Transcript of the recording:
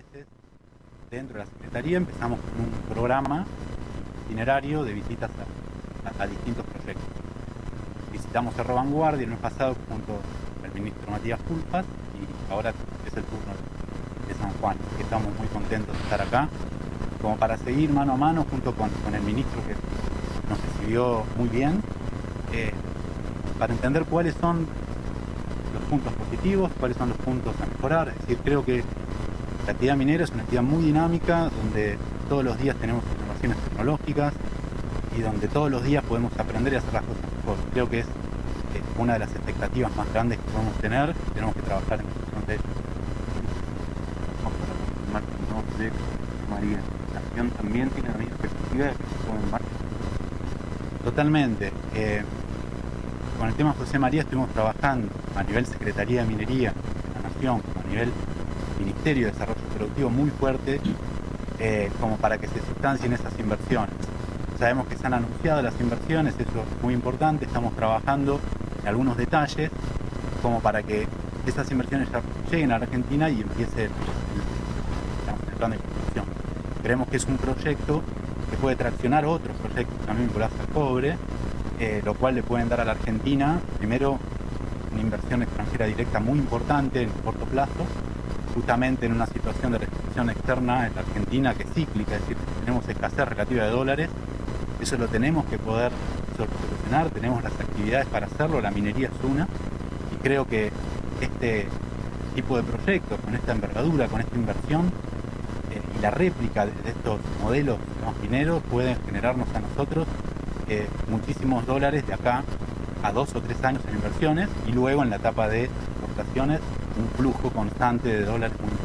meses, dentro de la Secretaría empezamos con un programa itinerario de visitas a distintos proyectos. Visitamos Cerro Vanguardia el mes pasado junto al ministro Matías Culfas y ahora es el turno de San Juan, que estamos muy contentos de estar acá, como para seguir mano a mano junto con el ministro que nos recibió muy bien, para entender cuáles son los puntos positivos, cuáles son los puntos a mejorar. Es decir, creo que la actividad minera es una actividad muy dinámica, donde todos los días tenemos innovaciones tecnológicas y donde todos los días podemos aprender y hacer las cosas mejor. Creo que es una de las expectativas más grandes que podemos tener. Tenemos que trabajar en función de ello. Vamos a confirmar que un nuevo proyecto, María. La acción también tiene la misma perspectiva de que se pone en marcha. Totalmente. Con el tema José María estuvimos trabajando a nivel Secretaría de Minería de la Nación, como a nivel Ministerio de Desarrollo Productivo muy fuerte, como para que se sustancien esas inversiones. Sabemos que se han anunciado las inversiones, eso es muy importante, estamos trabajando en algunos detalles como para que esas inversiones ya lleguen a la Argentina y empiece el plan de construcción. Creemos que es un proyecto que puede traccionar otros proyectos también vinculados al cobre, lo cual le pueden dar a la Argentina, primero, una inversión extranjera directa muy importante en corto plazo, justamente en una situación de restricción externa en la Argentina que es cíclica, es decir, tenemos escasez relativa de dólares, eso lo tenemos que poder solucionar, tenemos las actividades para hacerlo, la minería es una, y creo que este tipo de proyectos, con esta envergadura, con esta inversión, y la réplica de estos modelos mineros pueden generarnos a nosotros muchísimos dólares de acá a 2 o 3 años en inversiones y luego en la etapa de exportaciones un flujo constante de dólares muy